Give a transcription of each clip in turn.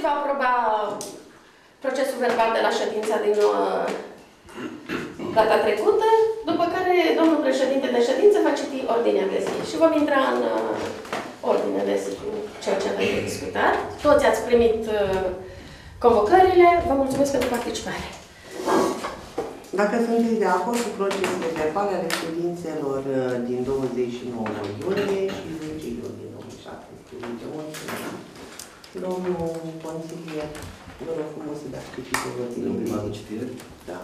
se va aproba procesul verbal de la ședința din data trecută, după care domnul președinte de ședință va citi ordinea de zi și vom intra în ordinea de zi cu ceea ce avem de discutat. Toți ați primit convocările. Vă mulțumesc pentru participare. Dacă sunteți de acord cu procesele verbale ale ședințelor din 29 iunie și 10 iunie 2017, domnul consilier, vă rog frumos să dați cititul ordinii. În prima de citire? Da.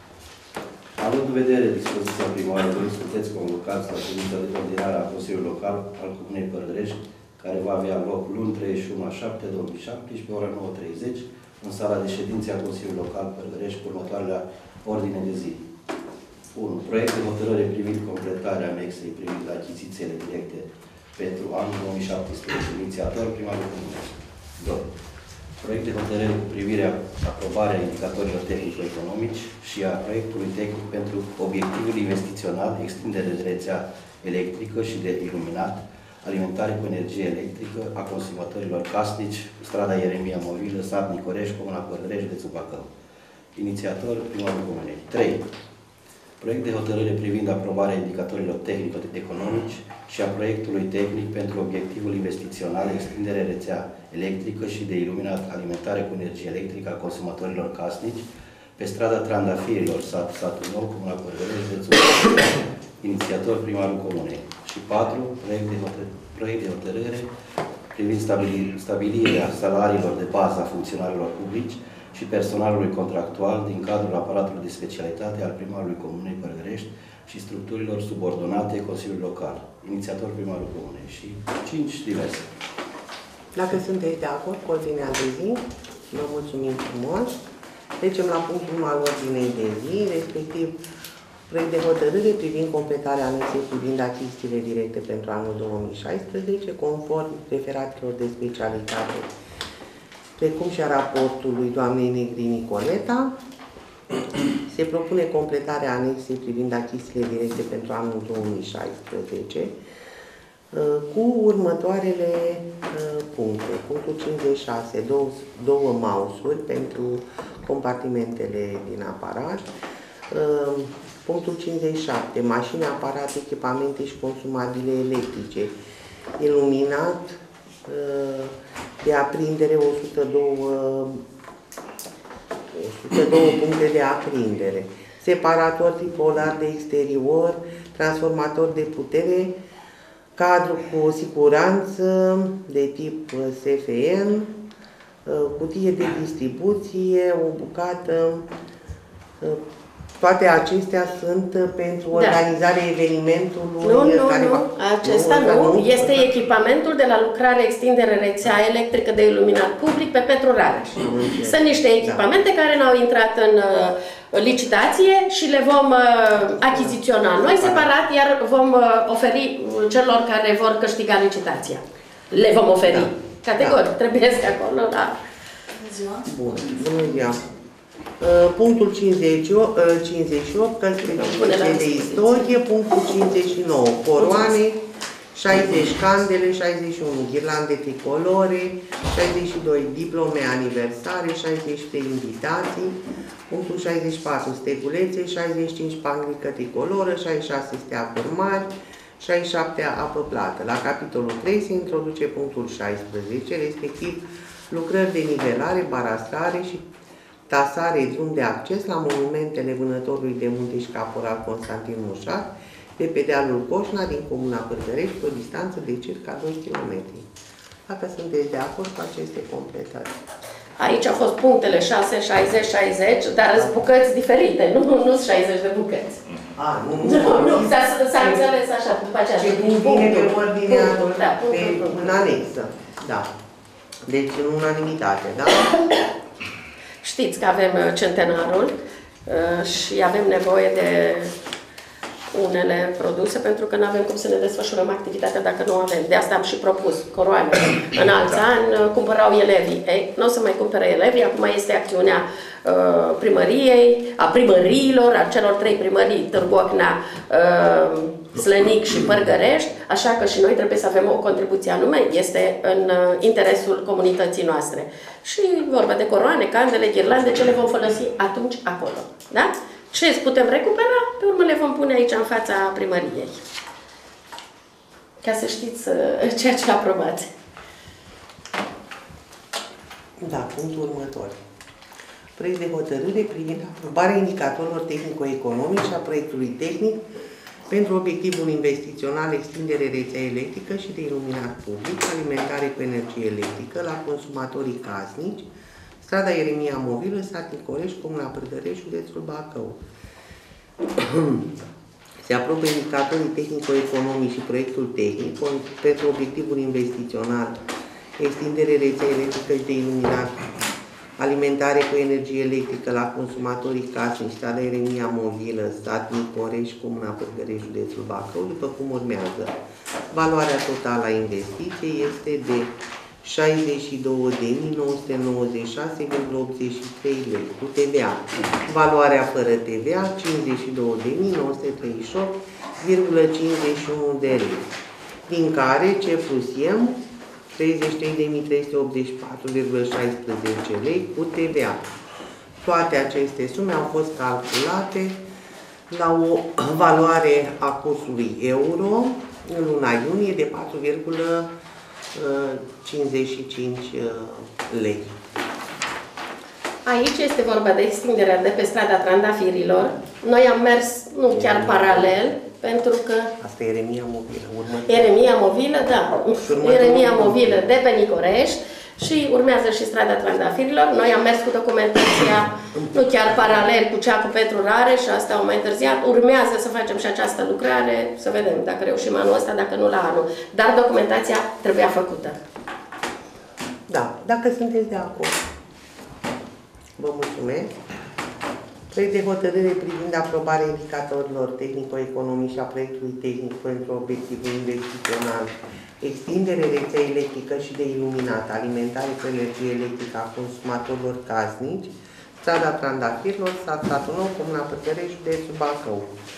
Având în vedere dispoziția primarului, sunteți convocați la ședința de ordinară a Consiliului Local al Comunei Părdrești, care va avea loc luni 31/7/2017, ora 9:30, în sala de ședințe a Consiliului Local Părdrești, cu următoarele ordine de zi. 1. Proiect de hotărâre privind completarea anexei privind achizițiile directe pentru anul 2017. Inițiator primarul Comunei. 2. Proiect de hotărâre cu privire la aprobarea indicatorilor tehnico-economici și a proiectului tehnic pentru obiectivul investițional, extindere de rețea electrică și de iluminat, alimentare cu energie electrică a consumatorilor casnici, strada Ieremia Movilă, sat Nicoreș, Comuna Părdrești, județul Bacău. Inițiator primarul Comunei. 3. Proiect de hotărâre privind aprobarea indicatorilor tehnico-economici și a proiectului tehnic pentru obiectivul investițional, extindere rețea electrică și de iluminat, alimentare cu energie electrică a consumatorilor casnici pe strada Trandafirilor, satul Nou, Comuna Părdrești, județul Bacău. Inițiator primarul Comunei. Și 4. Proiect de hotărâre privind stabilirea salariilor de bază a funcționarilor publici și personalului contractual din cadrul aparatului de specialitate al primarului Comunei Părdrești și structurilor subordonate Consiliului Local. Inițiator primarul Comunei. Și 5 diverse. Dacă sunteți de acord cu ordinea de zi, vă mulțumim frumos. Trecem la punctul 1 al ordinei de zi, respectiv proiect de hotărâre privind completarea anexei privind achizițiile directe pentru anul 2016, conform referatelor de specialitate, precum și a raportului doamnei Negri Nicoleta. Se propune completarea anexei privind achizițiile directe pentru anul 2016 cu următoarele puncte. Punctul 56, două mouse-uri pentru compartimentele din aparat. Punctul 57, mașini, aparate, echipamente și consumabile electrice. Iluminat de aprindere 102 puncte de aprindere. Separator tripolar de exterior, transformator de putere, cadru cu siguranță de tip SFN, cutie de distribuție, o bucată. Toate acestea sunt pentru organizarea evenimentului. Nu. Acesta nu. Este echipamentul de la lucrare, extindere, rețea electrică de iluminat public pe Petru Rareș. Sunt niște echipamente care n-au intrat în licitație și le vom achiziționa noi separat, iar vom oferi celor care vor câștiga licitația. Le vom oferi. Categoric. Trebuie să acolo, da. Bun. Bună ziua. Punctul 58, cărțile de istorie. Punctul 59, coroane. 60, candele. 61, ghirlande tricolore. 62, diplome aniversare. 63, invitații. Punctul 64, stegulețe. 65, panglică tricoloră. 66, steaguri mari. 67, apă plată. La capitolul 3 se introduce punctul 16, respectiv lucrări de nivelare, barastrare și tasare, drum de acces la monumentele vânătorului de munte și caporal Constantin Mușat, de pe dealul Coșna, din Comuna Părdrești, pe o distanță de circa 2 km. Dacă sunteți de acord cu aceste completări. Aici au fost punctele 6, 60, 60, dar sunt bucăți diferite, nu sunt 60 de bucăți. Nu, s-a înțeles așa, după aceea. Ce vine pe ordinea, în anexă. Da. Deci în unanimitate, da? Știți că avem centenarul și avem nevoie de unele produse pentru că nu avem cum să ne desfășurăm activitatea dacă nu avem. De asta am și propus coroane. În alți ani cumpărau elevii. Ei, nu o să mai cumpere elevii, acum este acțiunea primăriei, a primăriilor, a celor 3 primării, Târgu Ocna, Slănic și Părgărești, așa că și noi trebuie să avem o contribuție anume, este în interesul comunității noastre. Și vorba de coroane, candele, ghirlande, ce le vom folosi atunci acolo. Da? Ce putem recupera, pe urmă le vom pune aici în fața primăriei. Ca să știți ceea ce aprobați. Da, punctul următor. Proiect de hotărâre privind aprobarea indicatorilor tehnico-economici a proiectului tehnic pentru obiectivul investițional extindere rețea electrică și de iluminat public, alimentare cu energie electrică la consumatorii casnici, strada Ieremia Movilă, sat Nicorești, Comuna Părgărești, județul Bacău. Se aprobă indicatorii tehnico-economici și proiectul tehnic pentru obiectivul investițional extindere rețea electrică și de iluminat, alimentare cu energie electrică la consumatorii casnici, strada Ieremia Movilă, sat Nicorești, Comuna Părgărești, județul Bacău, după cum urmează. Valoarea totală a investiției este de 62.996,83 lei cu TVA. Valoarea fără TVA 52.938,51 de lei, din care C plus M 33.384,16 lei cu TVA. Toate aceste sume au fost calculate la o valoare a cursului euro în luna iunie de 4,55 lei. Aici este vorba de extinderea de pe strada Trandafirilor. Noi am mers nu chiar paralel, pentru că... Asta e Ieremia Movilă. Ieremia Movilă, da. Ieremia Movilă de pe Nicorești și urmează și strada Trandafirilor. Noi am mers cu documentația nu chiar paralel cu cea cu Petru Rareș și asta au mai întârziat. Urmează să facem și această lucrare, să vedem dacă reușim anul ăsta, dacă nu la anul. Dar documentația trebuia făcută. Da, dacă sunteți de acord. Vă mulțumesc. Proiect de hotărâre privind aprobarea indicatorilor tehnico-economici și a proiectului tehnic pentru obiectivul investițional, extindere rețea electrică și de iluminat, alimentare cu energie electrică a consumatorilor casnici, strada Trandafirilor, satul Nou, Comuna Părgărești, județul Bacău.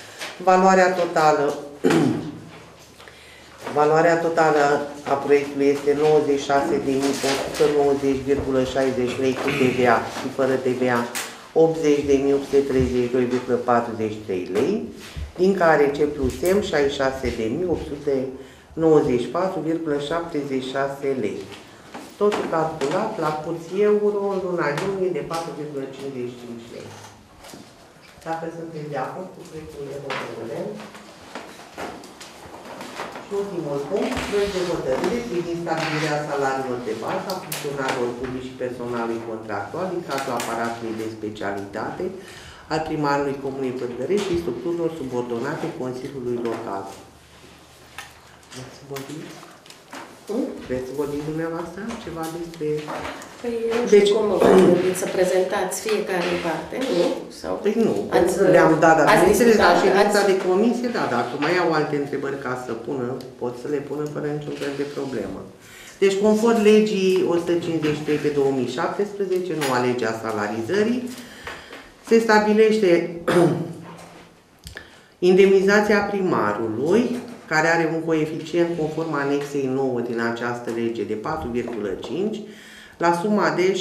Valoarea totală a proiectului este 96.190,60 lei cu TVA și fără TVA 80.832,43 lei, din care C plus M 66.894,76 lei. Totul calculat la curs euro în luna iunie de 4,55 lei. Dacă sunteți de acord cu proiectul de hotărâre. Și ultimul punct, proiect de hotărâre privind stabilirea salariilor de bază a funcționarilor publici și personalului contractual din cadrul aparatului de specialitate al primarului Comunei Părgărești și structurilor subordonate Consiliului Local. Vreți să vorbiți? Vreți să vorbiți dumneavoastră ceva despre... Păi nu știu cum să prezentați fiecare în parte, nu? Sau păi nu, le-am dat, dar bineînțeles, la ședința de comisie, da, dacă mai au alte întrebări ca să pună, pot să le pună fără niciun fel de problemă. Deci, conform legii 153 pe 2017, noua lege a salarizării, se stabilește indemnizația primarului, care are un coeficient conform anexei 9 din această lege de 4,5, la suma de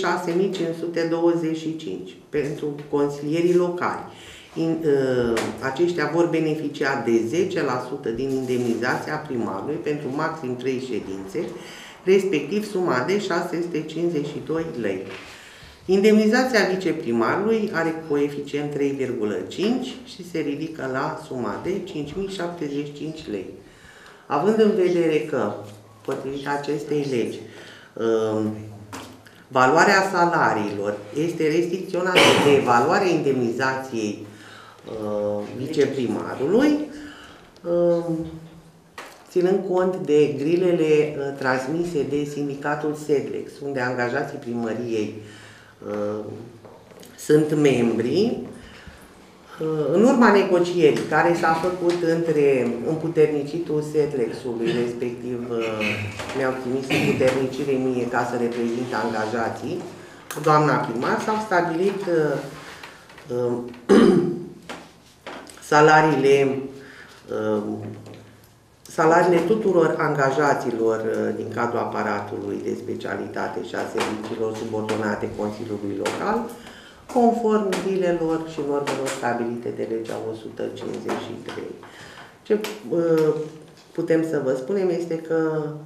6.525 pentru consilierii locali. Aceștia vor beneficia de 10% din indemnizația primarului pentru maxim 3 ședințe, respectiv suma de 652 lei. Indemnizația viceprimarului are coeficient 3,5 și se ridică la suma de 5.075 lei. Având în vedere că, potrivit acestei legi, valoarea salariilor este restricționată de valoarea indemnizației viceprimarului, ținând cont de grilele transmise de sindicatul SEDLEX, unde angajații primăriei sunt membri, în urma negocierii care s-a făcut între împuternicitul SEDLEX-ului, respectiv mi-au trimis împuternicire mie ca să reprezint angajații, doamna primar, s-au stabilit salariile salariile tuturor angajaților din cadrul aparatului de specialitate și a serviciilor subordonate Consiliului Local, conform zilelor și normelor stabilite de legea 153. Ce putem să vă spunem este că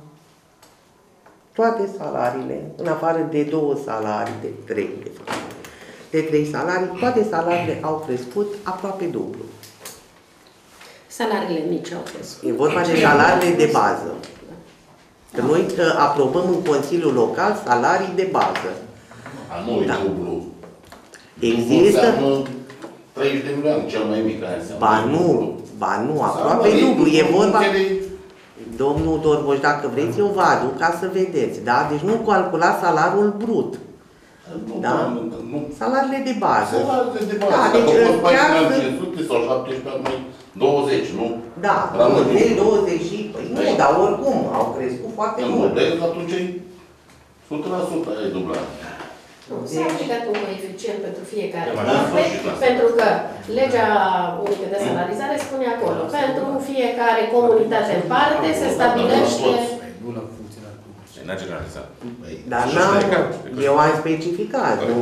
toate salariile, în afară de 2 salarii, de 3 de fapt, de 3 salarii, toate salariile au crescut aproape dublu. Salariile mici au crescut. E vorba de salariile de bază. Că noi aprobăm în Consiliul Local salarii de bază. Nu e dublu. Există... 30 de milioane, cel mai mic. Ba nu, aproape dublu. E vorba... Domnul Dorboș, dacă vreți, eu vă aduc ca să vedeți. Da? Deci nu calculați salariul brut. Da? Salariile de bază. Salariile de bază. Da, deci chiar... 500 sau 17, 20, nu? Da, 20, nu, dar oricum au crescut foarte mult. În model, atunci e 100% e dublat. S-a aplicat un coeficient pentru fiecare parte, pentru că legea unică de salarizare spune acolo, pentru fiecare comunitate în parte se stabilește... N-a generalizat. Dar eu am specificat, nu...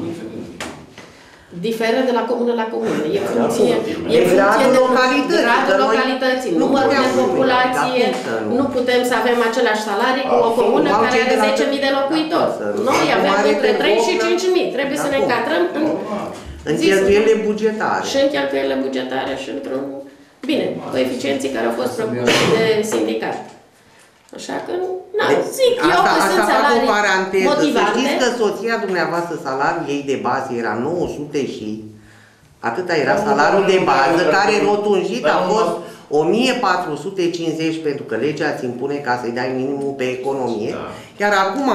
Diferă de la comună la comună. E funcție de gradul localității, numărul de populație. Nu putem să avem același salarii cu o comună care are 10.000 de locuitori. Noi avem între 3 și 5.000. Trebuie să ne încadrăm în cheltuielile bugetare. Și în cheltuielile bugetare și într-un... Bine, coeficienții care au fost propuși de sindicat. Așa că, zic eu că sunt salarii motivante. Să știți că soția dumneavoastră, salariul ei de bază era 900 și atâta era salariul de bază, care rotunjit a fost 1450 pentru că legea îți impune ca să-i dai minimul pe economie. Iar acum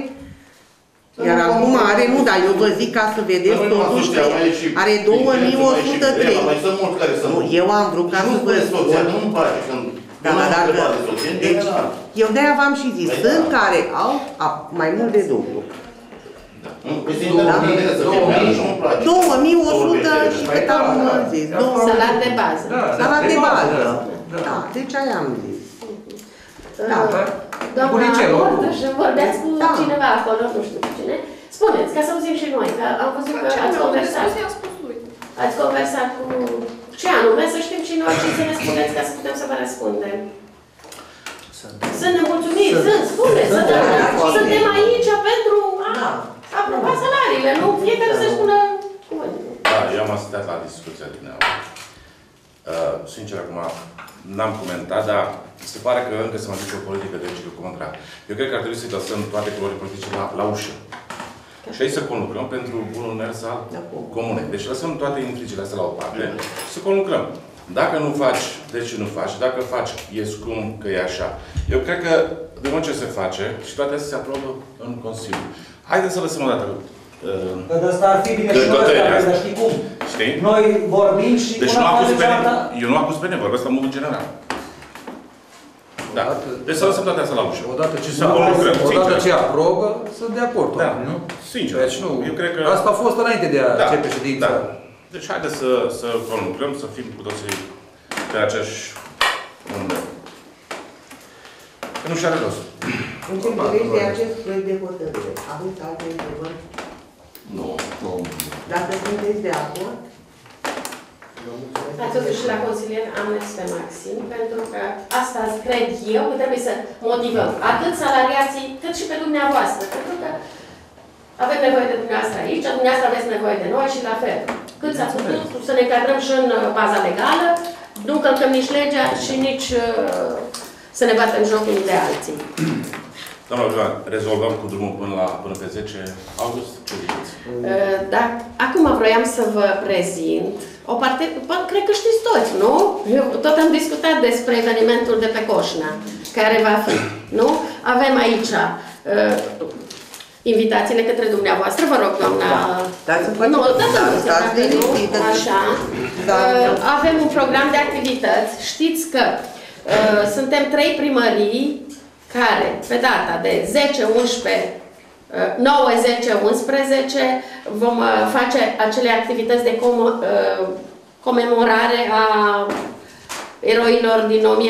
are, nu, dar eu vă zic ca să vedeți totuși că are 2103. Eu am vrut ca să vă spun. Da, deci, eu de-aia v-am și zis, sunt care au mai mult de dublu. 2100 și cât am zis? Salar de bază. Salar de bază. Da, deci aia am zis. Doamna Ordăș, vorbeați cu cineva acolo, nu știu cu cine. Spuneți, ca să auzim și noi, că am văzut că ați conversat. Ați conversat cu... Ce anume, să știm și noi ce să ne spuneți ca să putem să vă răspundem. Sunt nemulțumiți, spuneți, suntem aici pentru a aproba salariile, nu? Fiecare să spună cuvântul. Da, eu am asistat la discuția din nou. Sincer, acum n-am comentat, dar se pare că încă se mai duce o politică de ciclu contrar. Eu cred că ar trebui să-i lăsăm toate culorile politice la ușă. Și aici să conlucrăm pentru bunul mers al comunei. Deci lăsăm toate intrigile astea la o parte și să conlucrăm. Dacă nu faci, de ce nu faci? Dacă faci, e scump, că e așa. Eu cred că de mult ce se face și toate astea se aprobă în Consiliu. Haideți să lăsăm o dată. Că de asta ar fi bine și noi, să știi cum. Știi? Noi vorbim și... Deci nu acuz pe nimeni. Eu nu acuz pe nimeni, vorbesc la modul general. Da. Deci să lăsăm toate astea la ușă. Odată ce aprobă, să dea acord. Da, nu? Sincer. Deci nu, eu cred că... Asta a fost înainte de a începe ședința. Da. Deci haideți să conlucrăm, să fim cu toții pe aceeași undă. Că nu și are rost. În ce privește acest proiect de hotărâre, aveți alte întrebări? Nu. Dacă sunteți de acord, Totuși, la consilier am mers pe maxim, pentru că asta cred eu că trebuie să motivăm atât salariații, cât și pe dumneavoastră. Pentru că avem nevoie de dumneavoastră aici, dumneavoastră aveți nevoie de noi și la fel. Cât s-a putut să ne încadrăm și în baza legală, nu călcăm nici legea și nici să ne batem joc unii de alții. Doamna Joan, rezolvăm cu drumul până pe 10 august? Ce ziceți? Da, acum vroiam să vă prezint o parte, cred că știți toți, nu? Eu tot am discutat despre evenimentul de pe Coșna, care va fi, nu? Avem aici invitațiile către dumneavoastră, vă rog, doamna... Așa. Avem un program de activități. Știți că suntem 3 primării care, pe data de 9, 10, 11, vom face acele activități de comemorare a eroilor din 1916-17.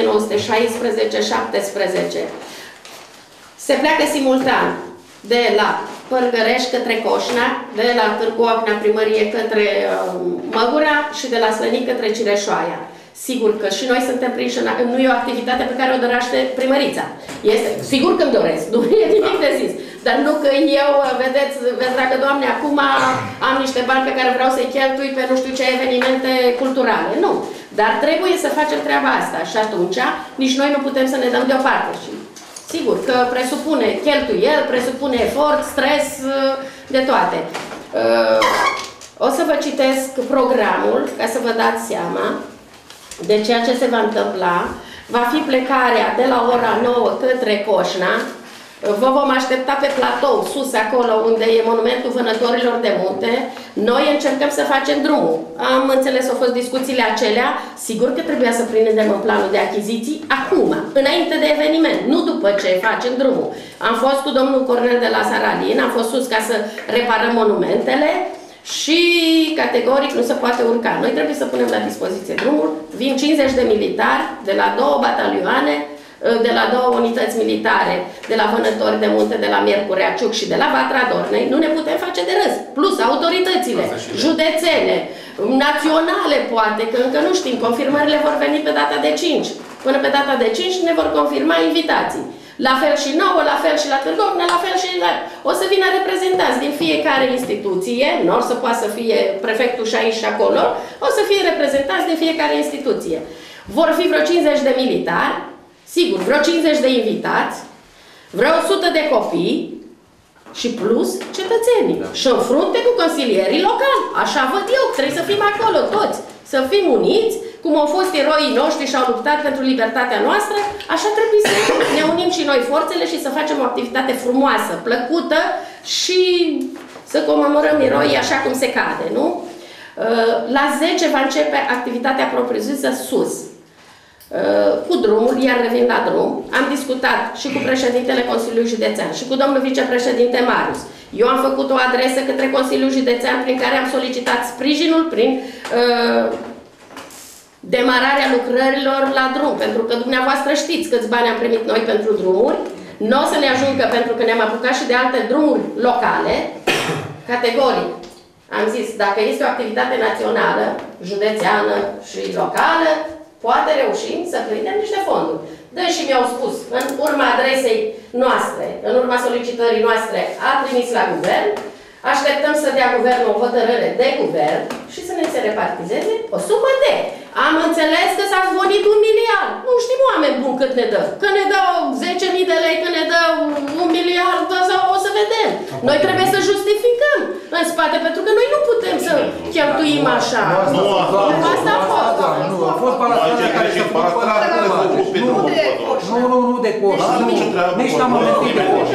Se pleacă simultan de la Părgărești către Coșna, de la Târgu Ocna primărie către Măgura și de la Slănic către Cireșoaia. Sigur că și noi suntem prinși, nu e o activitate pe care o dorește primărița. Este, sigur că îmi doresc, nu e nimic de zis. Dar nu că eu, vedeți, dragă Doamne, acum am niște bani pe care vreau să-i cheltui pe nu știu ce evenimente culturale. Nu. Dar trebuie să facem treaba asta și atunci nici noi nu putem să ne dăm deoparte. Și sigur că presupune cheltuiel, presupune efort, stres, de toate. O să vă citesc programul ca să vă dați seama de ceea ce se va întâmpla. Va fi plecarea de la ora 9 către Coșna. Vă vom aștepta pe platou, sus acolo unde e monumentul vânătorilor de munte. Noi încercăm să facem drumul. Am înțeles, au fost discuțiile acelea. Sigur că trebuia să prindem în planul de achiziții acum, înainte de eveniment, nu după ce facem drumul. Am fost cu domnul Cornel de la Saralin, am fost sus ca să reparăm monumentele și categoric nu se poate urca. Noi trebuie să punem la dispoziție drumul. Vin 50 de militari de la 2 batalioane, de la 2 unități militare, de la Vânători de Munte, de la Miercurea Ciuc și de la Vatra Dornei, nu ne putem face de râs. Plus autoritățile județene, naționale poate, că încă nu știm, confirmările vor veni pe data de 5. Până pe data de 5 ne vor confirma invitații. La fel și nouă, la fel și la Târgu Ocna, la fel și la... O să vină reprezentanți din fiecare instituție, nu o să poată să fie prefectul și aici și acolo, o să fie reprezentanți din fiecare instituție. Vor fi vreo 50 de militari, sigur, vreo 50 de invitați, vreo 100 de copii și plus cetățenii. Și în frunte cu consilierii locali. Așa văd eu, trebuie să fim acolo toți, să fim uniți, cum au fost eroii noștri și au luptat pentru libertatea noastră, așa trebuie să ne unim și noi forțele și să facem o activitate frumoasă, plăcută și să comemorăm eroii așa cum se cade, nu? La 10 va începe activitatea propriu-zisă sus, cu drumul, iar revin la drum. Am discutat și cu președintele Consiliului Județean și cu domnul vicepreședinte Marius. Eu am făcut o adresă către Consiliul Județean prin care am solicitat sprijinul prin demararea lucrărilor la drum, pentru că dumneavoastră știți câți bani am primit noi pentru drumuri. Nu o să ne ajungă pentru că ne-am apucat și de alte drumuri locale. Categoric. Am zis, dacă este o activitate națională, județeană și locală, poate reușim să prindem niște fonduri. Deci mi-au spus, în urma adresei noastre, în urma solicitării noastre, a trimis la guvern. Așteptăm să dea guvernul o hotărâre de guvern și să ne se repartizeze o sumă de. Am înțeles că s-a zvonit 1 miliard. Nu știm, oameni buni, cât ne dă. Că ne dă 10.000 de lei, că ne dă 1 miliard, o să vedem. Noi trebuie să justificăm în spate, pentru că noi nu putem să cheltuim așa. Nu, asta a fost. Nu, a fost balanțarea care și-a făcut până Nu de coș. Nici n-am amintit de coș.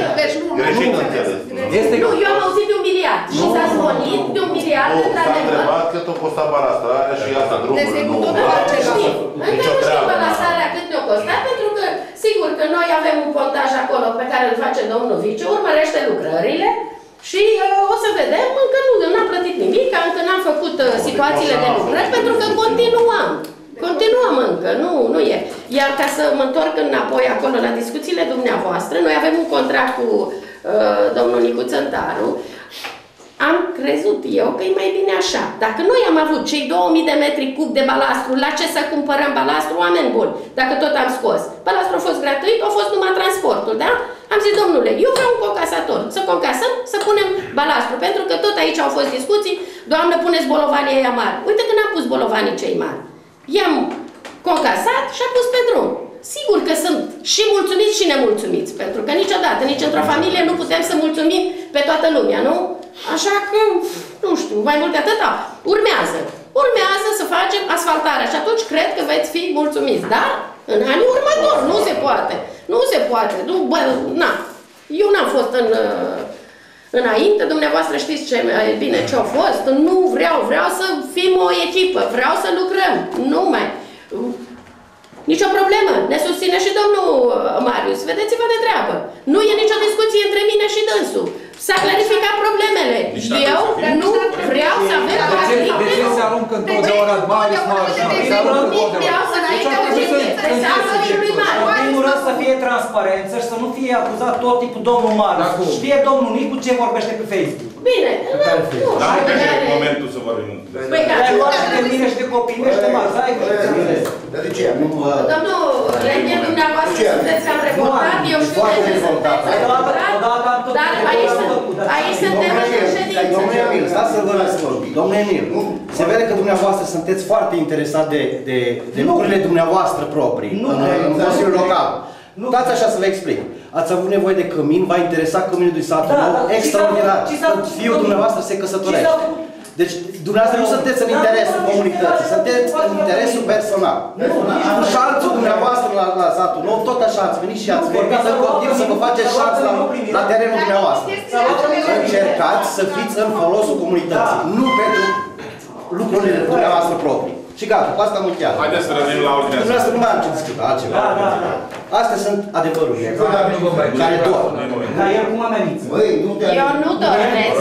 Nu, eu am auzit de 1 miliard. Și s-a zvonit de 1 miliard, într-adevăr. S-a întrebat cât o costa balanțarea și asta drumul. Încă nu știm balansarea cât ne-o costat, pentru că, sigur că noi avem un pontaj acolo pe care îl face domnul Viciu, urmărește lucrările și o să vedem, încă nu am plătit nimic, încă n-am făcut situațiile de lucrări, pentru că continuăm. Continuăm încă, nu e. Iar ca să mă întorc înapoi acolo la discuțiile dumneavoastră, noi avem un contract cu domnul Nicu Țântaru. Am crezut eu că e mai bine așa. Dacă noi am avut cei 2000 de metri cub de balastru, la ce să cumpărăm balastru, oameni buni? Dacă tot am scos. Balastru a fost gratuit, a fost numai transportul, da? Am zis, domnule, eu vreau un concasator. Să concasăm, să punem balastru. Pentru că tot aici au fost discuții, doamnă, puneți bolovanii aia mari. Uite că n-am pus bolovanii cei mari. I-am concasat și am pus pe drum. Sigur că sunt și mulțumiți și nemulțumiți, pentru că niciodată, nici într-o familie nu putem să mulțumim pe toată lumea, nu? Așa că, nu știu, mai mult de atâta, urmează să facem asfaltarea și atunci cred că veți fi mulțumiți, dar în anii următori nu se poate, nu, bă, na, eu n-am fost înainte, dumneavoastră știți ce bine ce a fost, nu vreau să fim o echipă, vreau să lucrăm, nicio problemă, ne susține și domnul Marius, vedeți-vă de treabă. Nu e nicio discuție între mine și dânsul. S-a clarificat problemele. Eu nu vreau să avem De ce se aruncă aruncă întotdeauna bani, se aruncă În primul rând să fie transparență și să nu fie acuzat tot tipul domnul Marius. Știe domnul Nicu ce vorbește pe Facebook. Bine, Dar nu cred că e momentul să vorbim. Ai luat și de mine și de copii și de Marius. Dar de ce? Domnul Lenie, dumneavoastră sunteți cam revoltat, eu știu de ce sunteți revoltat, dar aici suntem în ședință. Domnul Emil, stați să vă las vorbi. Domnul Emil, se vede că dumneavoastră sunteți foarte interesat de lucrurile dumneavoastră proprii în Consiliul Local. Dați așa să vă explic. Ați avut nevoie de cămin, v-a interesat căminul din satul nou, extraordinar. Fiul dumneavoastră se căsătorește. Deci, dumneavoastră nu sunteți în interesul comunității, sunteți în interesul personal. Cu șanțul dumneavoastră la satul nou, tot așa ați venit și ați vorbit în continuu să vă faceți șanț la terenul dumneavoastră. Încercați să fiți în folosul comunității, nu pentru lucrurile dumneavoastră proprii. Și gata, cu asta am încheiat. Haideți să revenim la ordinea. Dumneavoastră nu mai am ce discuta, altceva. Astea sunt adevărurile care dor. Dar el cum amenință? Eu nu doresc.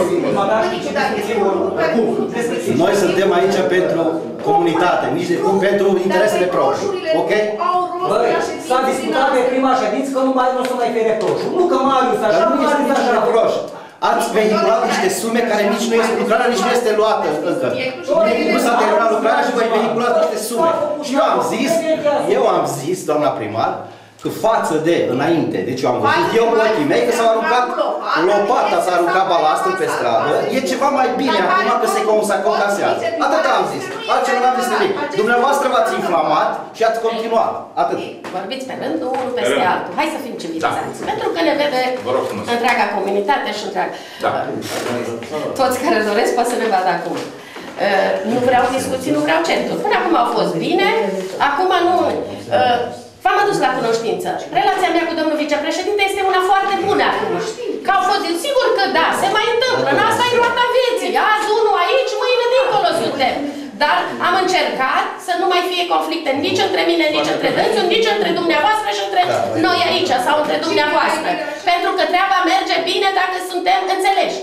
Noi suntem aici pentru comunitate, nici de cum pentru interesele proprii. Ok? Băi, s-a discutat pe prima ședință că nu o să mai fie reproșul. Nu că Marius așa, Dar nu este Marius niciun așa. reproș. Ați vehiculat niște sume care nici nu este, lucrarea nici nu este luată încă. Nu s-a terminat lucrarea și voi vehiculat niște sume. Și eu am zis, doamna primar, că față de înainte, deci eu am văzut eu cu ochii mei că s-au aruncat lopata, s-a aruncat balastul pe stradă, e ceva mai bine acum că se concasează. Atât am zis, altceva n-am zis nimic. Dumneavoastră v-ați inflamat și ați continuat. Atât. Vorbiți pe rând, unul peste altul. Hai să fim civilizați. Pentru că ne vede întreaga comunitate și întreaga. Toți care doresc pot să ne vadă acum. Nu vreau discuții, nu vreau centuri. Până acum au fost bine, acum nu... V-am adus la cunoștință. Relația mea cu domnul vicepreședinte este una foarte bună acum. Că au fost, sigur că da, se mai întâmplă. Asta e roata vieții. Azi unul aici, mâine dincolo suntem. Dar am încercat să nu mai fie conflicte nici între mine, nici între dânsul, nici între dumneavoastră și între noi aici sau între dumneavoastră. Pentru că treaba merge bine dacă suntem înțeleși.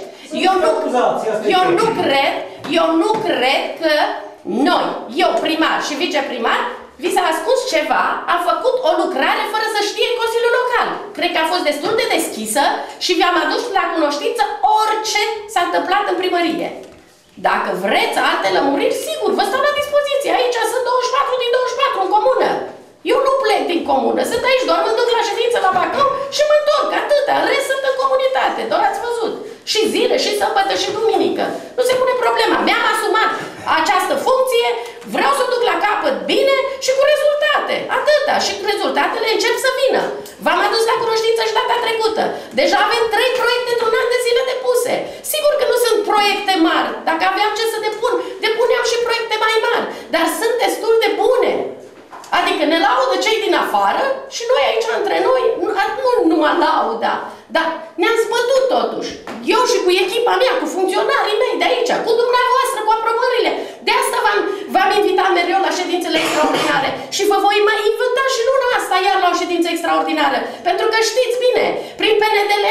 Eu nu cred că noi, eu primar și viceprimar, vi s-a ascuns ceva, a făcut o lucrare fără să știe Consiliul Local. Cred că a fost destul de deschisă și vi-am adus la cunoștință orice s-a întâmplat în primărie. Dacă vreți alte lămuriri, sigur, vă stau la dispoziție. Aici sunt 24 din 24 în comună. Eu nu plec din comună, sunt aici, doar mă duc la ședință la Bacău și mă întorc, atâta. În rest sunt în comunitate, doar ați văzut. Și zile, și săpătă, și duminică. Nu se pune problema. Mi-am asumat această funcție, vreau să o duc la capăt bine și cu rezultate. Atâta. Și rezultatele încep să vină. V-am adus la cunoștință și data trecută. Deja avem 3 proiecte într-un an de zile depuse. Sigur că nu sunt proiecte mari. Dacă aveam ce să depuneam și proiecte mai mari. Dar sunt destul de bune. Adică ne laudă cei din afară și noi aici între noi, nu numai lauda, dar ne-am zbătut totuși. Eu și cu echipa mea, cu funcționarii mei de aici, cu dumneavoastră, cu aprobările. De asta v-am invitat mereu la ședințele extraordinare și vă voi mai invita și luna asta iar la o ședință extraordinară. Pentru că știți bine, prin PNDL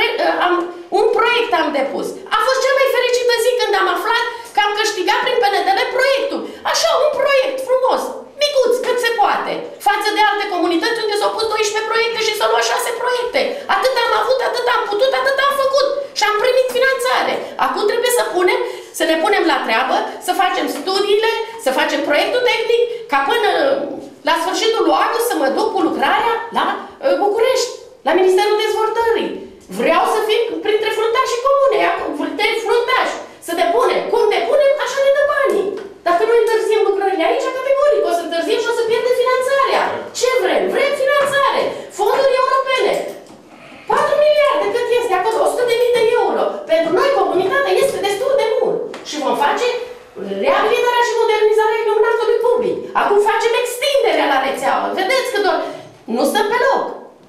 un proiect am depus. A fost cea mai fericită zi când am aflat că am câștigat prin PNDL proiectul. Așa, un proiect frumos. Micuț, cât se poate. Față de alte comunități unde s-au pus 12 proiecte și s-au luat 6 proiecte. Atât am avut, atât am putut, atât am făcut. Și am primit finanțare. Acum trebuie să ne punem la treabă, să facem studiile, să facem proiectul tehnic, ca până la sfârșitul lui August să mă duc cu lucrarea la București, la Ministerul Dezvoltării. Vreau să fim printre fruntașii comune, printre fruntași. Să depunem. Cum depunem, așa ne dă banii. Dacă noi întârziem lucrările aici, categoric, o să întârziem și o să pierdem finanțarea. Ce vrem? Vrem finanțare. Fonduri europene. 4 miliarde cât este acolo, 100.000 de euro. Pentru noi, comunitatea este destul de mult. Și vom face reabilitarea și modernizarea iluminatului public. Acum facem extinderea la rețeaua. Vedeți că doar nu stăm pe loc.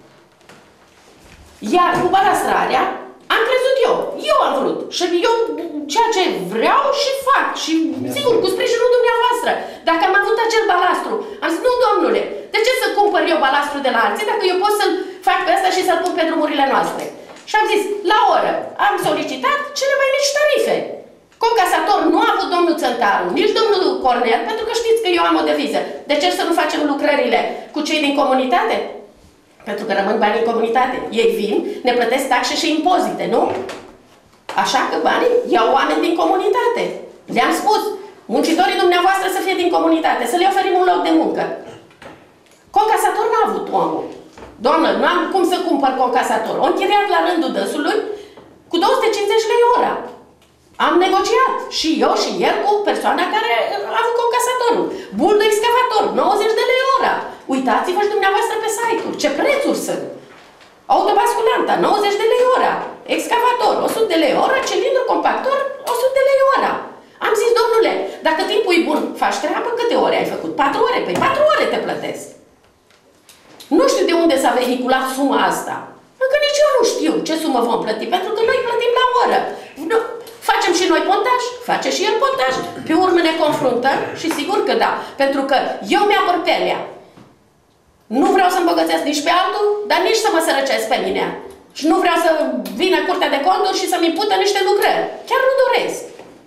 Iar cu balastrarea, am crezut eu am vrut. Și eu ceea ce vreau și fac. Și sigur, cu sprijinul dumneavoastră. Dacă am avut acel balastru, am zis, nu domnule, de ce să cumpăr eu balastru de la alții dacă eu pot să-l fac pe asta și să-l pun pe drumurile noastre? Și am zis, la oră, am solicitat cele mai mici tarife. Concasator nu a avut domnul Țântaru, nici domnul Cornel, pentru că știți că eu am o deviză. De ce să nu facem lucrările cu cei din comunitate? Pentru că rămân banii în comunitate. Ei vin, ne plătesc taxe și impozite, nu? Așa că banii iau oameni din comunitate. Le-am spus, muncitorii dumneavoastră să fie din comunitate, să le oferim un loc de muncă. Concasator n-a avut omul. Doamnă, nu am cum să cumpăr concasator. O închiriat la rândul dânsului cu 250 lei ora. Am negociat și eu și el cu persoana care a avut concasatorul. Buldă excavator, 90 de lei ora. Uitați-vă și dumneavoastră pe site-uri, ce prețuri sunt. Autobasculanta, 90 de lei ora. Excavator, 100 de lei ora. Cilindru compactor, 100 de lei ora. Am zis, domnule, dacă timpul e bun, faci treabă, câte ore ai făcut? 4 ore? Păi 4 ore te plătesc. Nu știu de unde s-a vehiculat suma asta. Încă nici eu nu știu ce sumă vom plăti, pentru că noi plătim la oră. Facem și noi pontaj, face și el pontaj. Pe urmă ne confruntăm și sigur că da. Pentru că eu mi-apăr pelea. Nu vreau să îmbogățesc nici pe altul, dar nici să mă sărăcesc pe mine. Și nu vreau să vină Curtea de Conturi și să-mi impută niște lucrări. Chiar nu doresc.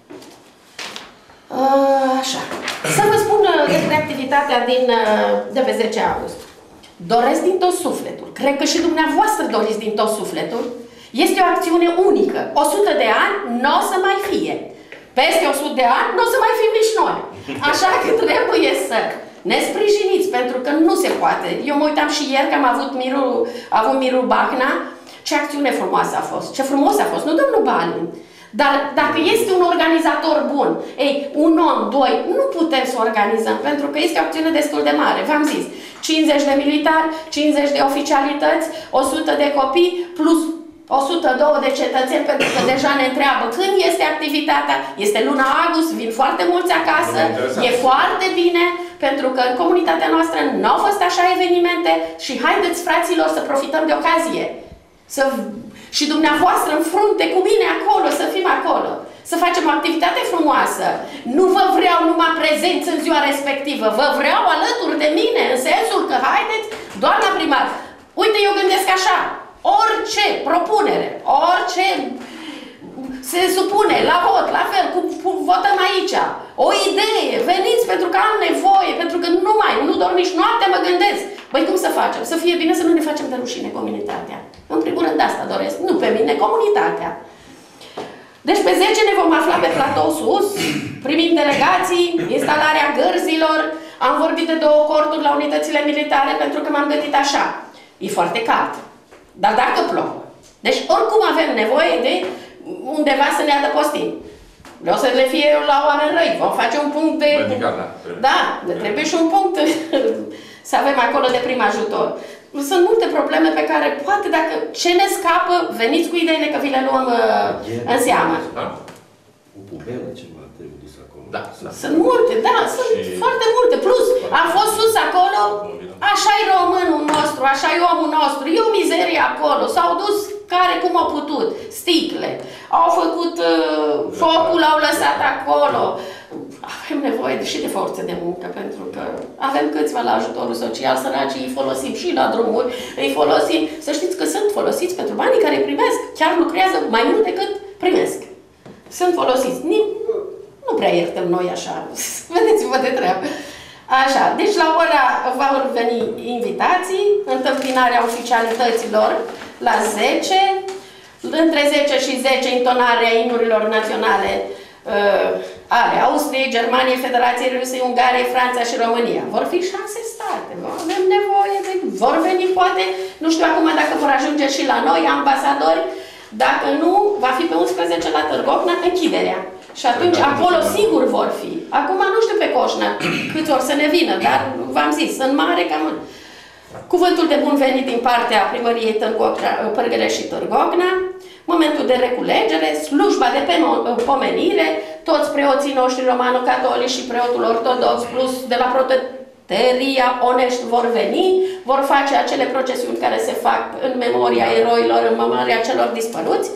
Așa. Să vă spun despre activitatea de pe 10 august. Doresc din tot sufletul. Cred că și dumneavoastră doriți din tot sufletul. Este o acțiune unică. 100 de ani nu o să mai fie. Peste 100 de ani nu o să mai fim nici noi. Așa că trebuie să ne sprijiniți, pentru că nu se poate. Eu mă uitam și ieri că am avut Miru Bacna. Ce acțiune frumoasă a fost. Ce frumos a fost. Nu dăm nu bani. Dar dacă este un organizator bun, ei, un om, doi, nu putem să organizăm, pentru că este o acțiune destul de mare. V-am zis, 50 de militari, 50 de oficialități, 100 de copii, plus 102 de cetățeni, pentru că deja ne întreabă când este activitatea. Este luna august, vin foarte mulți acasă, e foarte bine, pentru că în comunitatea noastră nu au fost așa evenimente și haideți, fraților, să profităm de ocazie. Și dumneavoastră în frunte cu mine acolo, să fim acolo. Să facem o activitate frumoasă. Nu vă vreau numai prezenți în ziua respectivă, vă vreau alături de mine, în sensul că haideți, doamna primar, uite, eu gândesc așa, orice propunere, orice se supune la vot, la fel, votăm aici, o idee, veniți pentru că am nevoie, pentru că nu dorm nici noaptea, mă gândesc. Băi, cum să facem? Să fie bine, să nu ne facem de rușine comunitatea. În primul rând asta doresc, nu pe mine, comunitatea. Deci pe 10 ne vom afla pe platou sus, primim delegații, instalarea gărzilor, am vorbit de 2 corturi la unitățile militare pentru că m-am gândit așa. E foarte cald, dar dacă plouă. Deci oricum avem nevoie de undeva să ne adăpostim. Vreau să le fie la oameni răi, vom face un punct de... Da, trebuie și un punct să avem acolo de prim ajutor. Sunt multe probleme pe care, poate dacă ce ne scapă, veniți cu ideile că vi le luăm în seamă. O pubelă ceva trebuie dus acolo. Da. Sunt multe, da, sunt foarte multe. Plus, am fost sus acolo, așa-i românul nostru, așa-i omul nostru, e o mizerie acolo. S-au dus care cum au putut, sticle, au făcut focul, au lăsat acolo. Avem nevoie și de forțe de muncă, pentru că avem câțiva la ajutorul social, săracii îi folosim și la drumuri, îi folosim. Să știți că sunt folosiți pentru banii care primesc. Chiar lucrează mai mult decât primesc. Sunt folosiți. Nu prea iertăm noi așa. Vedeți-vă de treabă. Așa, deci la ora vor veni invitații, întâmpinarea oficialităților la 10, între 10 și 10 intonarea imnurilor naționale ale Austriei, Germaniei, Federației Rusiei, Ungariei, Franța și România. Vor fi 6 state. Avem nevoie de... Vor veni, poate, nu știu acum dacă vor ajunge și la noi, ambasadori. Dacă nu, va fi pe 11 la Târgovna închiderea. Și atunci acolo sigur vor fi. Acum nu știu pe Coșna câți ori să ne vină, dar v-am zis, sunt mare cam... Cuvântul de bun venit din partea primăriei Pârgăle și Târgovna, momentul de reculegere, slujba de pomenire, toți preoții noștri romano-catolici și preotul ortodox, plus de la Proteria Onești vor veni, vor face acele procesiuni care se fac în memoria eroilor, în memoria celor dispăruți.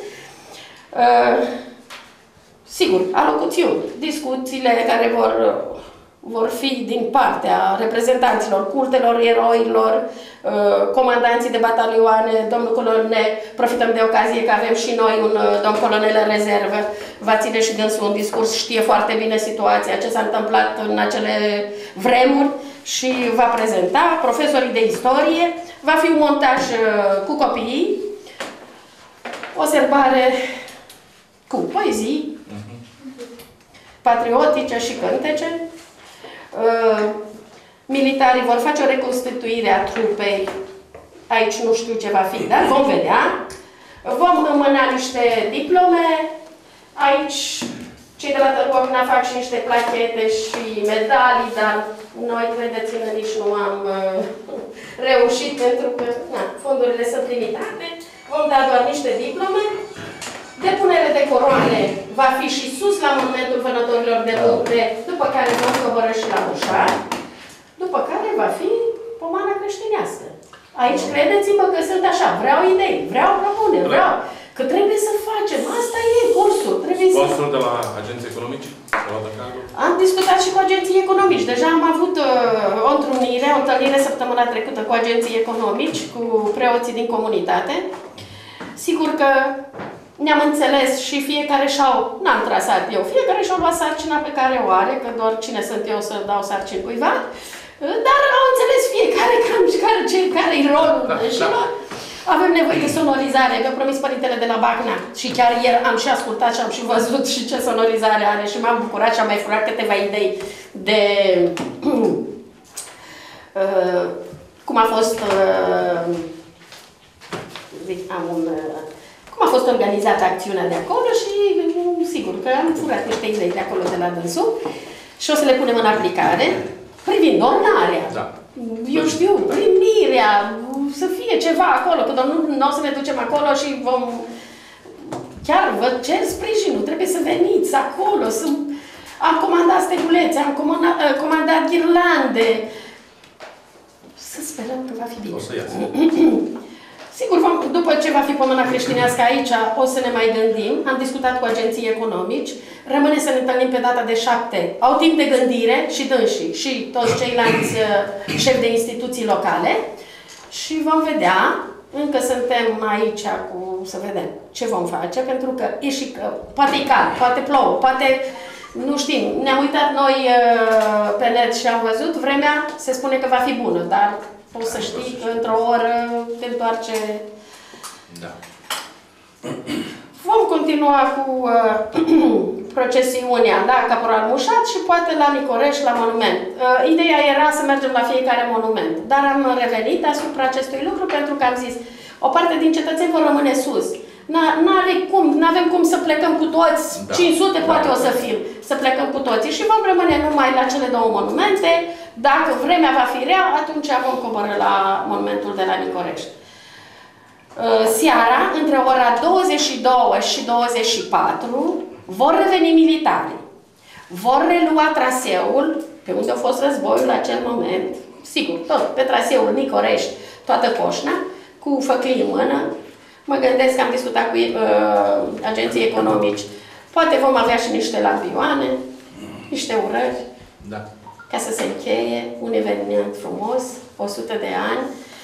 Sigur, alocuțiuni, discuțiile care vor vor fi din partea reprezentanților cultelor, eroilor, comandanții de batalioane, domnul colonel, profităm de ocazie că avem și noi un domn colonel în rezervă, va ține și dânsul un discurs, știe foarte bine situația, ce s-a întâmplat în acele vremuri și va prezenta, profesorii de istorie, va fi un montaj cu copiii, o serbare cu poezii, patriotice și cântece. Militarii vor face o reconstituire a trupei. Aici nu știu ce va fi, dar vom vedea. Vom înmâna niște diplome. Aici cei de la Târgovna fac și niște plachete și medalii, dar noi, credeți-mă, nici nu am reușit pentru că fondurile sunt limitate. Vom da doar niște diplome. Depunere de coroane va fi și sus la monumentul vânătorilor de lucre, după care vom coborî și la Mușar, după care va fi pomana creștinească. Aici credeți-mă că sunt așa, vreau idei, vreau propuneri, vreau, că trebuie să facem, asta e cursul. Cursul de la agenții economici? Am discutat și cu agenții economici. Deja am avut o întâlnire săptămâna trecută cu agenții economici, cu preoții din comunitate. Sigur că ne-am înțeles și fiecare n-am trasat eu, fiecare și-a luat sarcina pe care o are, că doar cine sunt eu să dau sarcini cuiva, dar au înțeles fiecare care-i rolul dânșilor. Avem nevoie de sonorizare, mi-a promis părintele de la Bacna și chiar ieri am și ascultat și am și văzut și ce sonorizare are și m-am bucurat și am mai furat câteva idei de cum a fost cum a fost organizată acțiunea de acolo și sigur că am furat niște idei de acolo de la dânsul și o să le punem în aplicare privind ornarea. Da. Eu știu, primirea, să fie ceva acolo, că nu o să ne ducem acolo și vom... Chiar vă cer sprijinul, trebuie să veniți acolo, am comandat stegulețe, am comandat ghirlande. Să sperăm că va fi bine. O să iasă. Sigur, după ce va fi pomana creștinească aici, o să ne mai gândim. Am discutat cu agenții economici. Rămâne să ne întâlnim pe data de 7. Au timp de gândire și dânsii și toți ceilalți șefi de instituții locale. Și vom vedea, încă suntem aici să vedem ce vom face, pentru că e și poate e cald, poate plouă, poate, nu știm. Ne-am uitat noi pe net și am văzut, vremea se spune că va fi bună, dar o să știi că într-o oră te întoarce. Da. Vom continua cu procesiunea, da, Caporal Mușat și poate la Nicoreș, la monument. Ideea era să mergem la fiecare monument, dar am revenit asupra acestui lucru pentru că am zis, o parte din cetățeni vor rămâne sus. N-avem cum să plecăm cu toți, da. 500 poate o să fim, să plecăm cu toții și vom rămâne numai la cele două monumente. Dacă vremea va fi rea, atunci vom coborî la monumentul de la Nicoreș. Seara, între ora 22 și 24, vor reveni militarii. Vor relua traseul, pe unde a fost războiul la acel moment, sigur, tot pe traseul Nicoreș, toată Coșna, cu făclii în mână. Mă gândesc că am discutat cu agenții economici. Poate vom avea și niște lampioane, niște urări, da. Ca să se încheie un eveniment frumos, 100 de ani.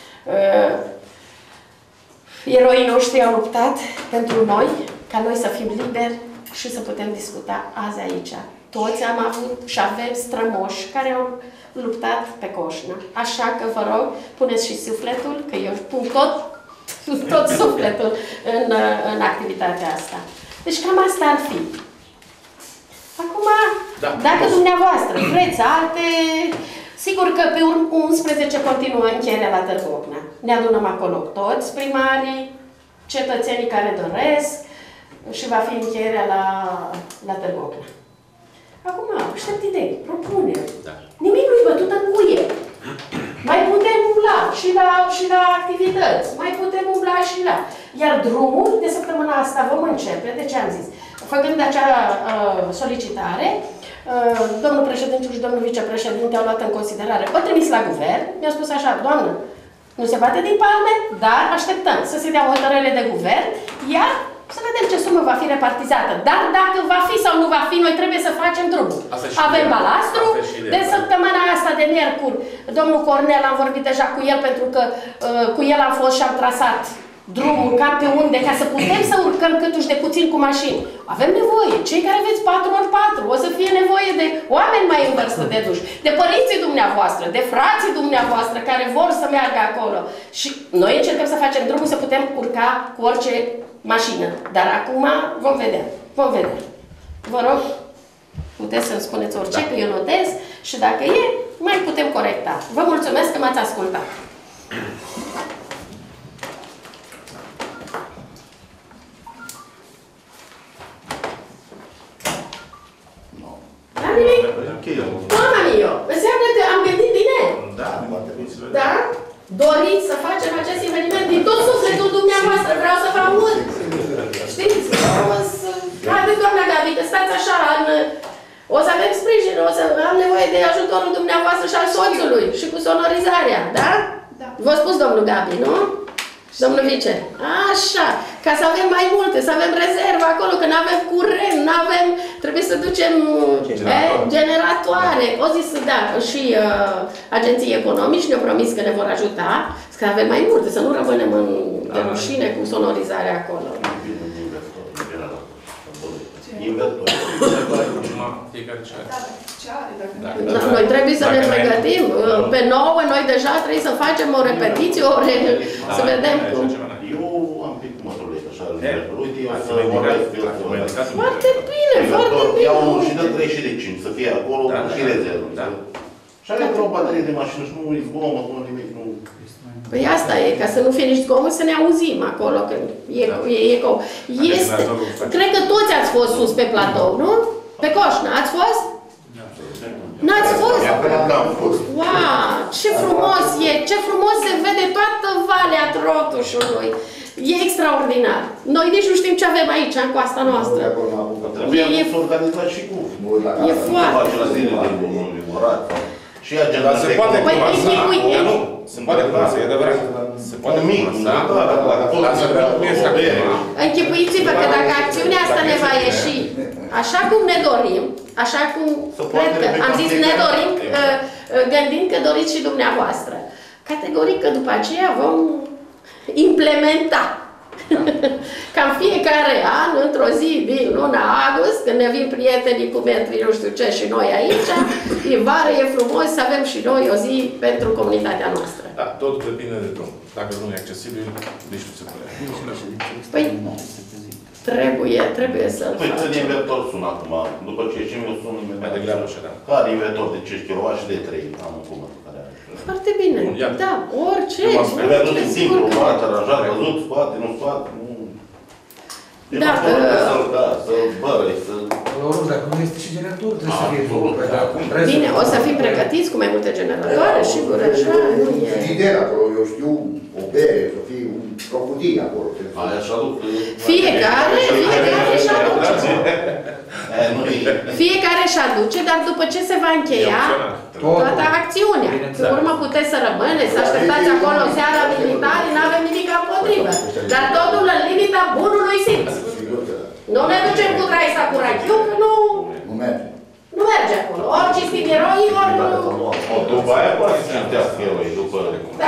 Eroii noștri au luptat pentru noi, ca noi să fim liberi și să putem discuta azi aici. Toți am avut și avem strămoși care au luptat pe Coșna. Așa că vă rog, puneți și sufletul, că eu pun tot sufletul în activitatea asta. Deci cam asta ar fi. Acum, da, dacă dumneavoastră vreți alte... Sigur că pe 11 continuă încheierea la Târgovna. Ne adunăm acolo toți primarii, cetățenii care doresc și va fi încheierea la Târgovna. Acum, aștept idei, propuneri. Da. Nimic nu-i bătut în cuie. Mai putem umbla și la activități. Mai putem umbla și la... Iar drumul de săptămâna asta vom începe, de ce am zis? Făcând acea solicitare, domnul președinte și domnul vicepreședinte au luat în considerare, o trimis la guvern, mi-a spus așa, doamnă, nu se bate din palme, dar așteptăm să se dea o hotărâre de guvern, iar să vedem ce sumă va fi repartizată. Dar dacă va fi sau nu va fi, noi trebuie să facem drumul. Avem balastru, de săptămâna asta de miercuri, domnul Cornel, am vorbit deja cu el pentru că cu el am fost și am trasat drumul ca pe unde, ca să putem să urcăm câtuși de puțin cu mașini. Avem nevoie. Cei care aveți 4x4, o să fie nevoie de oameni mai în vârstă de duș, de părinții dumneavoastră, de frații dumneavoastră care vor să meargă acolo. Și noi încercăm să facem drumul să putem urca cu orice mașină. Dar acum vom vedea. Vom vedea. Vă rog, puteți să-mi spuneți orice, că eu notez și dacă e, mai putem corecta. Vă mulțumesc că m-ați ascultat. Doamna Mio, înseamnă că am gândit bine? Da, da? Doriți să facem acest eveniment din tot sufletul dumneavoastră, vreau să vă aud. Știți, haideți, doamna Gabi, că stați așa, o să avem sprijin, o să am nevoie de ajutorul dumneavoastră și al soțului și cu sonorizarea, da? Da. V-a spus domnul Gabi, nu? Domnul vice. Așa, ca să avem mai multe, să avem rezervă acolo, că nu avem curent, nu avem, trebuie să ducem generatoare. O zis, da, și agenții economici ne-au promis că ne vor ajuta, să avem mai multe, să nu rămânem de rușine cu sonorizarea acolo. Noi trebuie să ne pregătim. Pe 9 noi deja trebuie să facem o repetiție, să vedem cum. Eu am pic măsurile așa, uite, eu să vorbesc. Foarte bine, foarte bine. Iau și de 3 și de 5, să fie acolo și rezervă. Și are vreo baterie de mașină și nu îi zgomot, nu nimic, nu... Păi asta e, ca să nu fie nici zgomot, să ne auzim acolo, că e eco. Este, cred că toți ați fost sus pe platou, nu? Pe Coșna, ați fost? N-ați fost? Wow, ce frumos e, ce frumos se vede toată Valea Trotușului. E extraordinar. Noi nici nu știm ce avem aici, în coasta noastră. Trebuie să organizați și cu. E foarte. Și agenda se poate comasa, nu, se poate comasa, e adevărat. Se poate comasa, închipuiți-vă că dacă acțiunea asta ne va ieși așa cum ne dorim, așa cum cred că am zis ne dorim, gândind că doriți și dumneavoastră. Categoric că după aceea vom implementa. Cam fiecare an, într-o zi din luna august, când ne vin prietenii cu metri, nu știu ce, și noi aici, e vară, e frumos să avem și noi o zi pentru comunitatea noastră. Da, totul depinde de drum. Dacă nu e accesibil, nici nu se poate. Păi, trebuie să-l facem. facem. Păi, invertor sună acum, după ce ieșim, eu sun mai degrabă așa, da. Care invertor de 5 kW și de 3, am un cuvânt care are. Foarte bine, da, orice. Invertor e simplu, foarte aranjat, văzut, spate, nu spate, nu... Da, să-l bărăi, să... Dacă nu este și generator, trebuie să fie. Bine, o să fim pregătiți cu mai multe generatoare, sigur, așa, nu e... Ideea acolo, eu știu, o bere, să fie o cutie acolo. Aia și aduc... Fiecare își aduce. Fiecare își aduce, dar după ce se va încheia toată acțiunea. Pe urmă puteți să rămâneți, să așteptați acolo seara militarii, n-avem nimic împotrivă. Dar totul în limita bunului simț. Nu ne ducem cu traisa cu rachiu, că nu merge. Nu merge acolo. Ori cinstim eroii, ori nu... După aia poate să cinstească eroii, după... Da.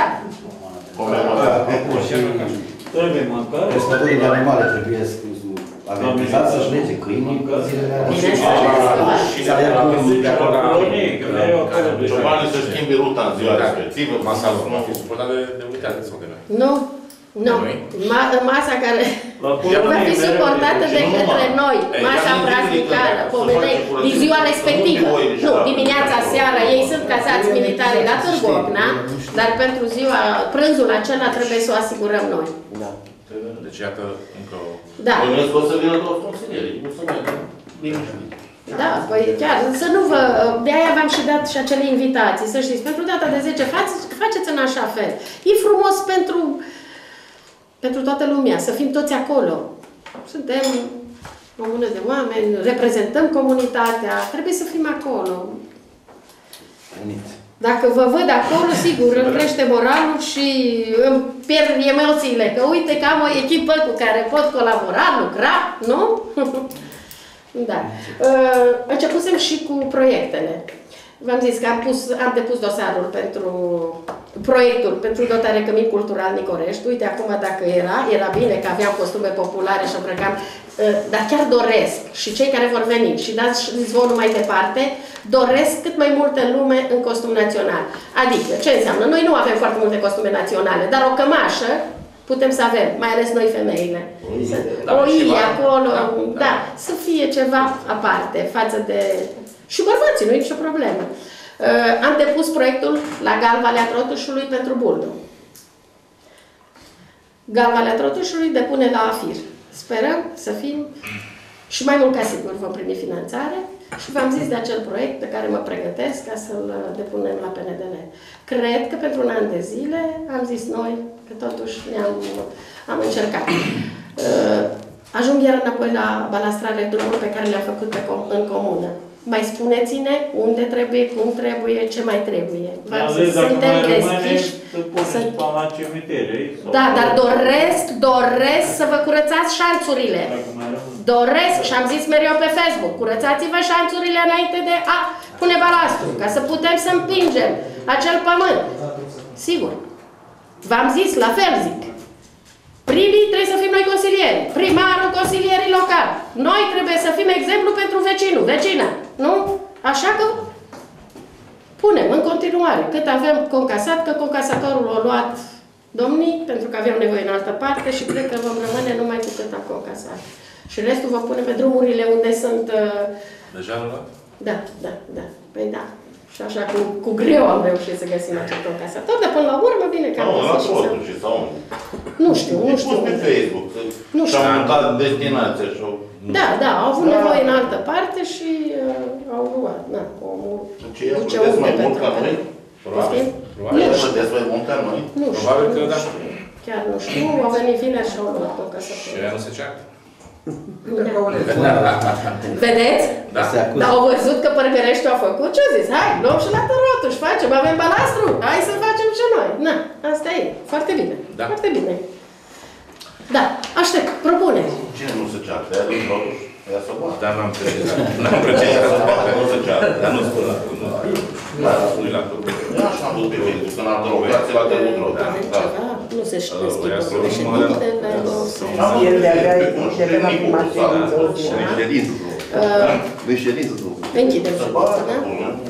Trebuie măcar. Responatorii de animale trebuie avertizați să-și lege câinii că zilele alea. Și să le de acolo. Ciobanii să schimbi ruta în ziua respectivă. Masa lor nu fi suportat de unitate sau de noi. Nu. Nu. Masa care va fi suportată de către noi. Masa praznicală, pomenei, din ziua respectivă. Nu, dimineața, seara, ei sunt cazați militari la Târgu Ocna, dar pentru ziua, prânzul acela trebuie să o asigurăm noi. Da. Deci iată încă o... Da. Bănuiesc că o să vină toți consilierii, nu să meargă liniștit. Da, păi chiar, să nu vă... De-aia v-am și dat și acele invitații, să știți, pentru data de 10 faceți în așa fel. E frumos pentru toată lumea, să fim toți acolo. Suntem o mână de oameni, reprezentăm comunitatea, trebuie să fim acolo. Dacă vă văd acolo, sigur, îmi crește moralul și îmi pierd emoțiile. Că uite că am o echipă cu care pot colabora, lucra, nu? Da. Începusem și cu proiectele. V-am zis că am depus dosarul pentru proiectul pentru dotare cămin cultural Nicorești. Uite, acum dacă era bine că aveam costume populare și îmbrăcam, dar chiar doresc și cei care vor veni și dați zvonul mai departe, doresc cât mai multă lume în costum național. Adică, ce înseamnă? Noi nu avem foarte multe costume naționale, dar o cămașă putem să avem, mai ales noi femeile. O ie acolo, da, să fie ceva aparte față de... Și bărbații, nu e nicio problemă. Am depus proiectul la Gal Valea Trotușului pentru Buldu. Gal Valea Trotușului depune la AFIR. Sperăm să fim și mai mult ca sigur vom primi finanțare și v-am zis de acel proiect pe care mă pregătesc ca să-l depunem la PNDL. Cred că pentru un an de zile am zis noi că totuși am încercat. Ajung iar înapoi la balastrare, drumul pe care le-am făcut în comună. Mai spuneți-ne unde trebuie, cum trebuie, ce mai trebuie. Suntem deschiși. Da, dar doresc să vă curățați șanțurile. Doresc, și am zis mereu pe Facebook, curățați-vă șanțurile înainte de a pune balastru, ca să putem să împingem acel pământ. Sigur. V-am zis, la fel zic. Primii trebuie să fim noi consilieri. Primarul, consilierii locali. Noi trebuie să fim exemplu pentru vecinul, vecina. Nu? Așa că punem în continuare. Cât avem concasat, că concasatorul l-a luat domnii, pentru că aveam nevoie în altă parte și cred că vom rămâne numai cu cât am concasat. Și restul vă punem pe drumurile unde sunt... Deja l-a luat? Da. Păi da. Și așa, cu greu am reușit să găsim acel concasator, dar până la urmă, bine că am găsit și să... Nu știu. pe Facebook. Și-au mutat destinația și-au... Da, au avut nevoie în altă parte și au luat. Da, omul duce unde pentru că... Poftim? Nu plătesc mai mult ca noi? Nu știu. Probabil că da. Chiar nu știu. Au venit vineri și au luat concasator. Și ea nu se ceartă. Vedeți? Da. Dar au văzut că Părgăreștiul a făcut ce-a zis? Hai, luăm și la Tărotuș, facem, avem balastru, hai să facem și noi. Na, asta e. Foarte bine. Da. Foarte bine. Da, aștept, propune. Cine nu se ceartă? Ea din Tărotuș? Ea să bată. Dar n-am precizat. N-am precizat. Nu se ceartă. Dar nu spune la tot. Nu-i la tot. Așa am văzut pe Facebook, că n-am dorogație la Tărotuș. Nu se schimbă președintele, El de-abia acum închidem ședința, da?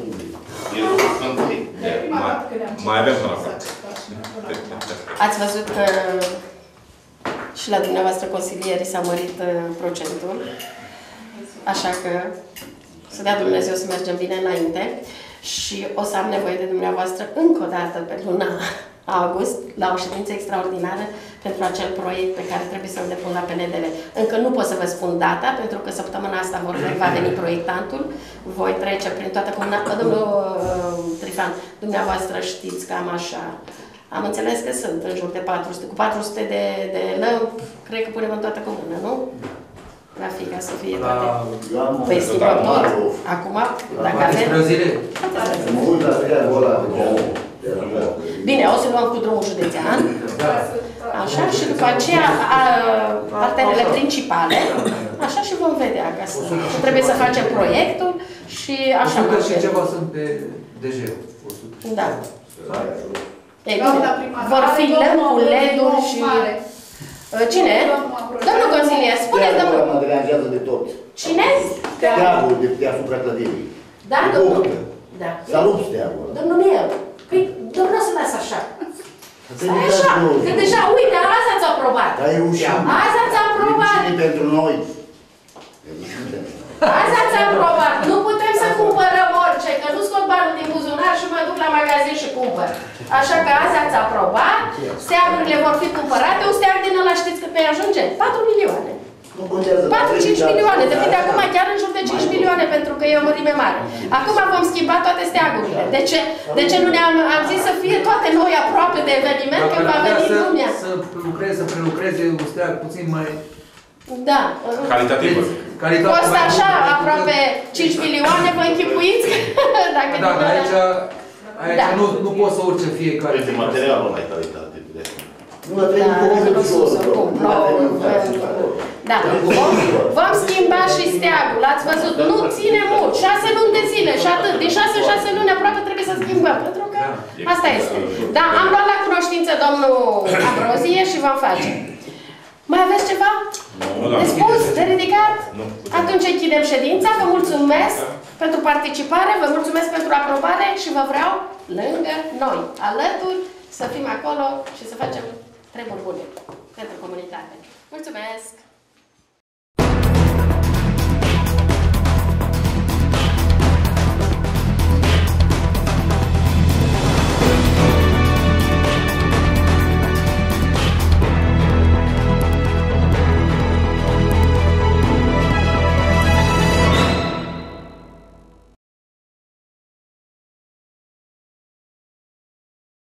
Mai avem până la Ați văzut că și la dumneavoastră consilierii s-a mărit procentul, așa că să dea Dumnezeu să mergem bine înainte și o să am nevoie de dumneavoastră încă o dată pe luna august, la o ședință extraordinară pentru acel proiect pe care trebuie să-l depun la PNDL. Încă nu pot să vă spun data, pentru că săptămâna asta va veni proiectantul, voi trece prin toată comuna. Domnul Trifan, dumneavoastră știți cam așa. Am înțeles că sunt în jur de 400, cu 400 de lămpi, cred că punem în toată comuna, nu? La fi ca să fie toate. Păi schimbăm tot. Acum, dacă avem... Bine, o să luăm cu drumul județean. Așa, și după aceea partenele principale. Așa și vom vedea. Trebuie să facem proiectul și așa. 100 și ceva sunt pe DG. Da. Vor fi lămpi cu LED-uri și... Cine? Domnul consilier, spuneți, domnul. Mă deranjează de tot. Cine? Steagul de deasupra clădirii. Da, domnul? Da. S-a rupt steagul ăla. Domnul meu, păi, domnul să lasă așa. Stai așa, că deja, uite, azi ați aprobat. Dar e rușine. Azi ați aprobat. E pentru noi. Azi ați aprobat. Nu putem să cumpărăm orice, că nu scot banul din buzunar și mă duc la magazin și cumpăr. Așa că azi ați aprobat, steagurile vor fi cumpărate, un steag din ăla știți cât ne ajunge? 4 milioane. 4-5 milioane, de acum chiar în jur de 5 milioane, pentru că e o mărime mare. Acum vom schimba toate steagurile. De ce nu ne-am zis să fie toate noi aproape de eveniment, când va veni lumea? Să prelucreze un steag puțin mai... Da. Calitativă. Costă așa, aproape 5 milioane, vă închipuiți? Da, aici Aici nu poți să urce fiecare. Este materialul mai calitate. Nu trebuie Da, vom schimba și steagul, ați văzut, nu ține mult, 6 luni de zile și atât, din 6 luni aproape trebuie să schimbăm, pentru că asta este. Da, am luat la cunoștință domnul Ambrozie și vom face. Mai aveți ceva? De spus, de ridicat? Atunci închidem ședința, vă mulțumesc pentru participare, vă mulțumesc pentru aprobare și vă vreau lângă noi, alături, să fim acolo și să facem treburi bune pentru comunitate. Mulțumesc!